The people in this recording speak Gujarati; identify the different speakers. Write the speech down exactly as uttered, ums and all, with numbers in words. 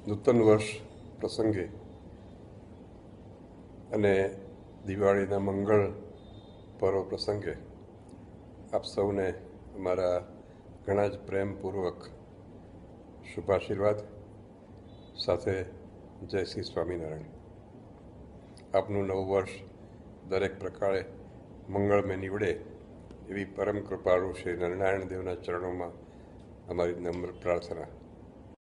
Speaker 1: નૂતન વર્ષ પ્રસંગે અને દિવાળીના મંગળ પર્વ પ્રસંગે આપ સૌને અમારા ઘણા જ પ્રેમપૂર્વક શુભાશીર્વાદ સાથે જય શ્રી સ્વામિનારાયણ. આપનું નવું વર્ષ દરેક પ્રકારે મંગળમય નીવડે એવી પરમ કૃપાળુ શ્રી નારાયણ દેવના ચરણોમાં અમારી નમ્ર પ્રાર્થના.